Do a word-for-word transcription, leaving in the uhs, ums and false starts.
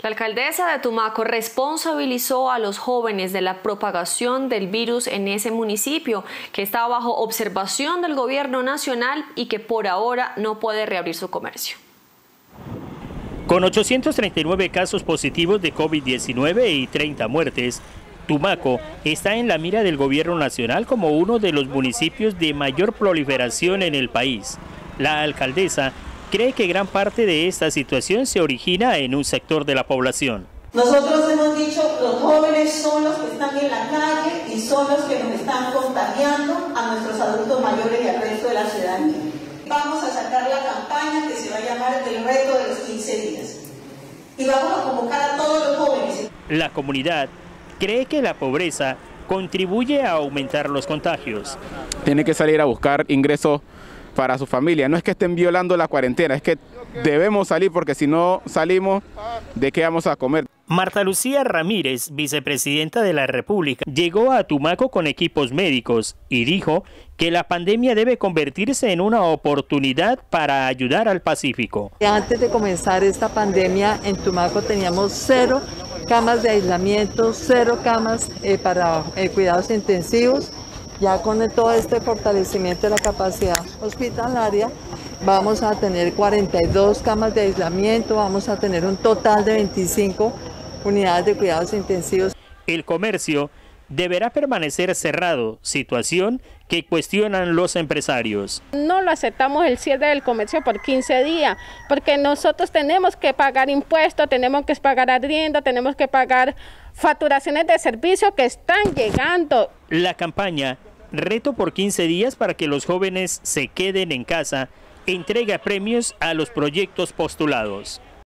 La alcaldesa de Tumaco responsabilizó a los jóvenes de la propagación del virus en ese municipio, que está bajo observación del gobierno nacional y que por ahora no puede reabrir su comercio. Con ochocientos treinta y nueve casos positivos de COVID diecinueve y treinta muertes, Tumaco está en la mira del gobierno nacional como uno de los municipios de mayor proliferación en el país. La alcaldesa cree que gran parte de esta situación se origina en un sector de la población. Nosotros hemos dicho, los jóvenes son los que están en la calle y son los que nos están contagiando a nuestros adultos mayores y al resto de la ciudadanía. Vamos a sacar la campaña que se va a llamar el reto de los quince días. Y vamos a convocar a todos los jóvenes. La comunidad cree que la pobreza contribuye a aumentar los contagios. Tiene que salir a buscar ingresos para su familia. No es que estén violando la cuarentena, es que debemos salir porque si no salimos, ¿de qué vamos a comer? Marta Lucía Ramírez, vicepresidenta de la República, llegó a Tumaco con equipos médicos y dijo que la pandemia debe convertirse en una oportunidad para ayudar al Pacífico. Antes de comenzar esta pandemia en Tumaco teníamos cero camas de aislamiento, cero camas eh, para eh, cuidados intensivos. Ya con todo este fortalecimiento de la capacidad hospitalaria vamos a tener cuarenta y dos camas de aislamiento, vamos a tener un total de veinticinco unidades de cuidados intensivos. El comercio deberá permanecer cerrado, situación que cuestionan los empresarios. No lo aceptamos el cierre del comercio por quince días, porque nosotros tenemos que pagar impuestos, tenemos que pagar arriendo, tenemos que pagar facturaciones de servicio que están llegando. La campaña Reto por quince días para que los jóvenes se queden en casa entrega premios a los proyectos postulados.